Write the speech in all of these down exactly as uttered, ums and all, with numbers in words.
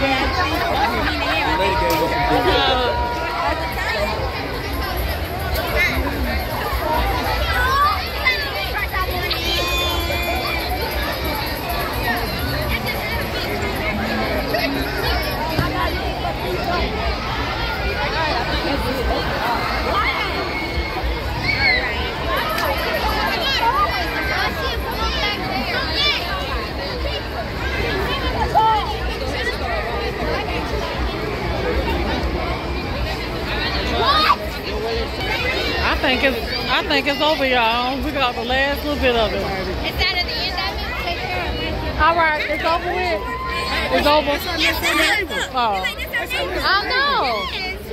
I think it's I think it's over, y'all. We got the last little bit of it. Is that at the end of it? Take care of it. All right, it's over with. It's over. Oh, I know.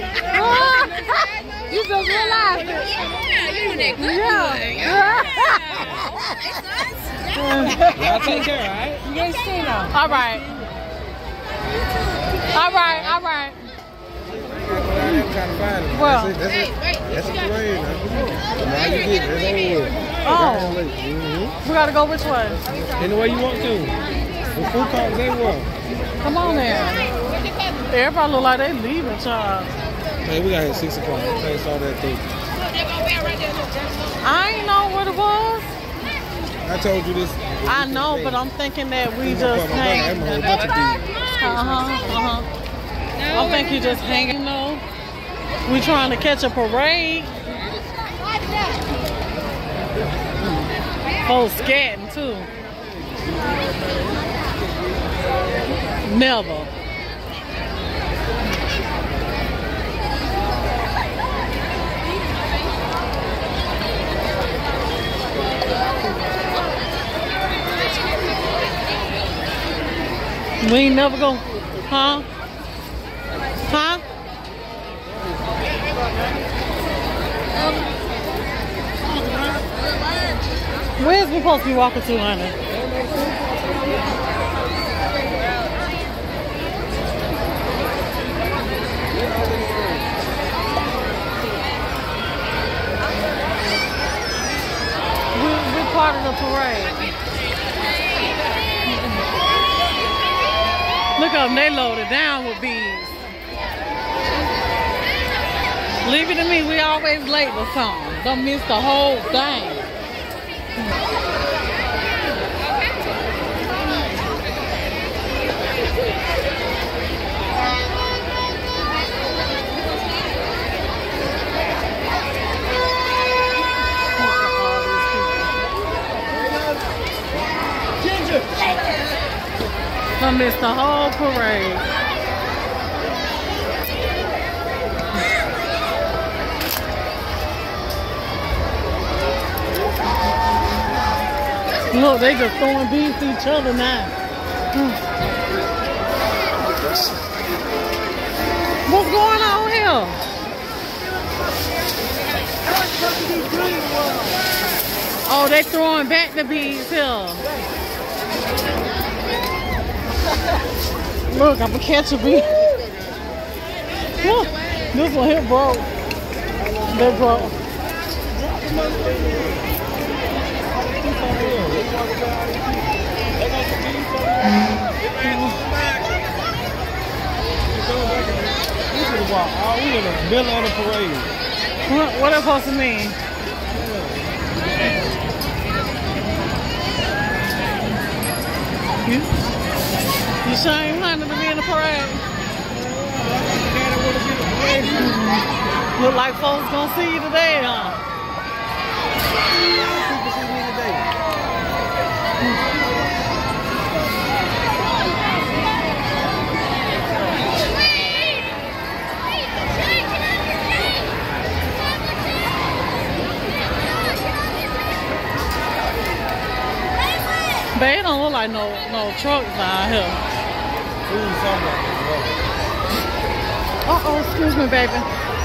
You just realized it. Yeah, you doing that good. Yeah. Y'all take care, all right? You ain't seen them. All right. All right. All right. Well, that's it. That's a parade, man. Now you get it. It's oh, mm-hmm. We gotta go which way? Any way you want to. The food carts everywhere. Come on there. Everybody look like they leaving, child. Hey, we got here at six o'clock. Okay, saw that thing. I ain't know what it was. I told you this. I know, but I'm thinking that we just hang. Uh huh. Uh huh. I think you just hanging, you know. We trying to catch a parade. Folks scatting too. Never. We ain't never go, huh? Huh? Where's we supposed to be walking to, honey? We're, we're part of the parade. Look up, they loaded down with bees. Leave it to me, we always late with something. Don't miss the whole thing. Don't miss the whole parade. Look, they just throwing beans to each other now. Hmm. What's going on here? Oh, they throwing back the beans here. Look, I'm gonna catch a bee. Look, this one here broke. They broke. Oh, we in the middle of the parade. What, what that supposed to mean? You, you sure ain't hunting to be in the parade? Look like folks gonna see you today, huh? People see me today. But it don't look like no no trucks down here. Uh oh, excuse me, baby.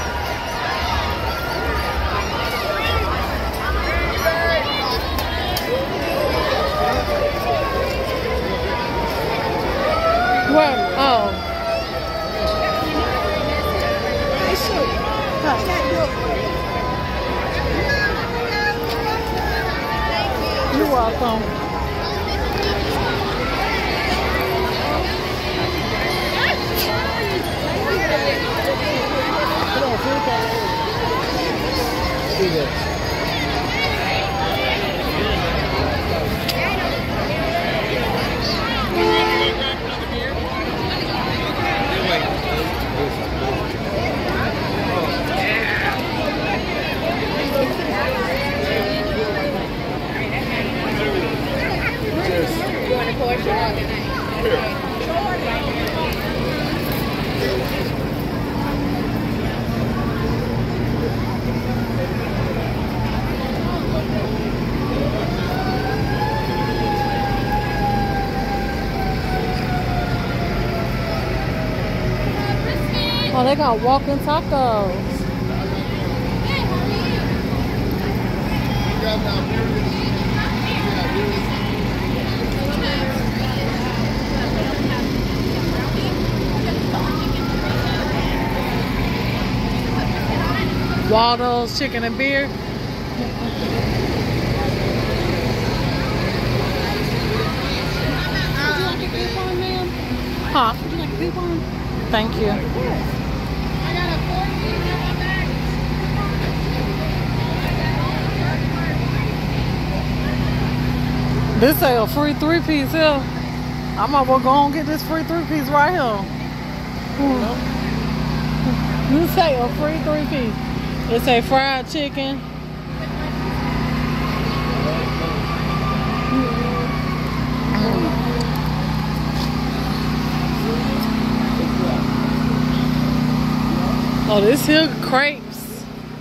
Well, oh. You're welcome. they got walking tacos. Waldo's chicken and beer. Huh? Would you like a coupon? Thank you. This say a free three piece here. I might well go and get this free three piece right here. This say a free three piece. It say fried chicken. Oh, this here crepes.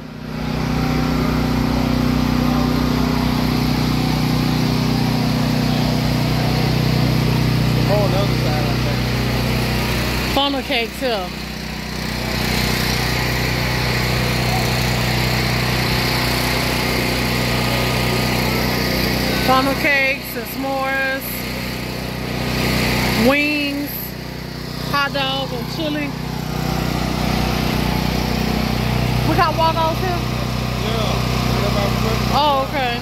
Oh, on the other side, I think. Funnel cakes here. Funnel cakes and s'mores, wings, hot dog and chili. We got Waldo's here? Yeah. Oh, okay.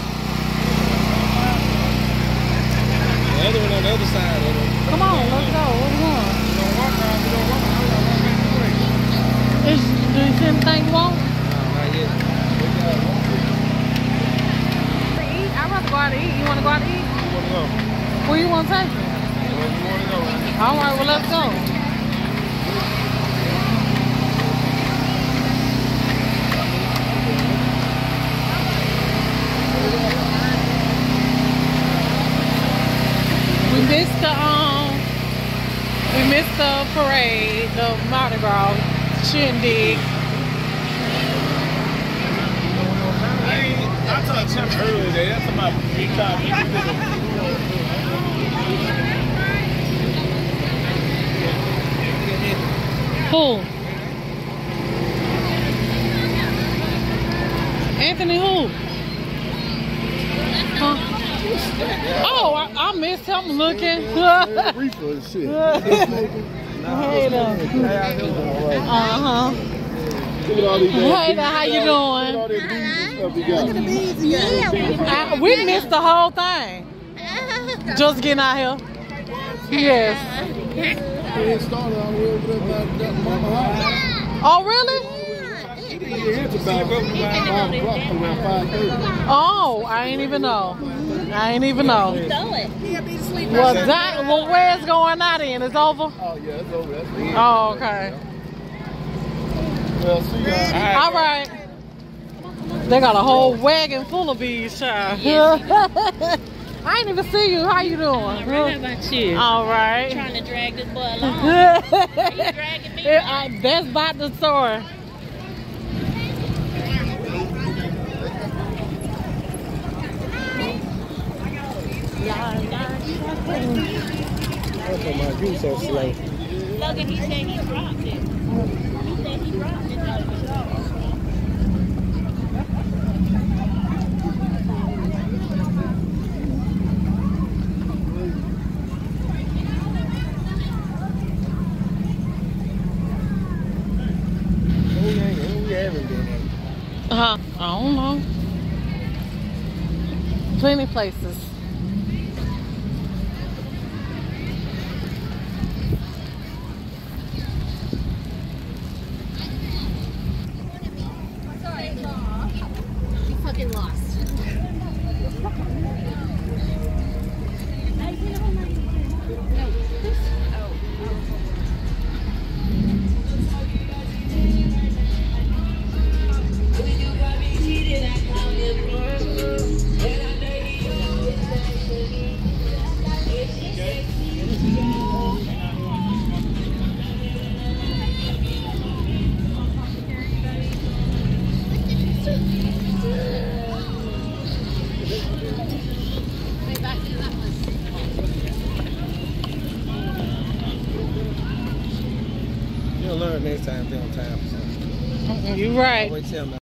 The other one on the other side of it. Come on, let's go. Where we going? We don't walk around, we don't walk around, we don't walk back this way. Is, do you see anything you want? No, not yet. We got one. Eat? I'd rather go out to eat. You want to go out to eat? You want to go? Where you want to take me? Where you want to go? All right, well, let's go. We missed the um, we missed the parade, the Mardi Gras shindig. I talked to him earlier today. That's about big time. Who? Anthony who? Huh? Oh, I, I missed him looking. Reefer and shit. Hey there. Uh-huh. Look at all these Hey there, how you doing? Look at all this bees and stuff you got. Yeah. I, we missed the whole thing. Just getting out here. Yes. It started all the way over there by that mama house. Oh, really? It's about five o'clock, around five thirty. Oh, I ain't even know. I ain't even know. Well, that, well, where's going out in? It's over? Oh, yeah, it's over. That's the end. Oh, okay. Well, see y'all. All right. They got a whole wagon full of bees, child. I ain't even see you. How you doing? All right, how about you? All right. Trying to drag this boy along. Are you dragging me? Yeah, I, that's about the story. You so slow. Logan, he said he dropped it. He said he dropped it. Uh-huh. I don't know. Plenty places. Fucking lost. learn next time. Be on time for something. You right. Always tell them.